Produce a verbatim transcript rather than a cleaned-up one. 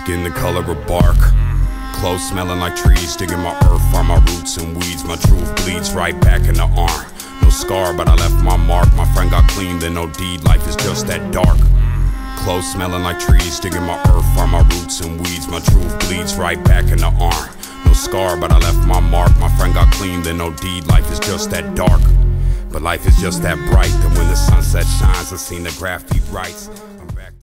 skin the color of bark. Clothes smelling like trees, digging my earth, find my roots and weeds. My truth bleeds right back in the arm. No scar, but I left my mark. My friend got clean, then no deed. Life is just that dark. Clothes smelling like trees, digging my earth, find my roots and weeds. My truth bleeds right back in the arm. No scar, but I left my mark. My friend got clean, then no deed. Life is just that dark. But life is just that bright, that when the sunset shines, I seen the graffiti writes.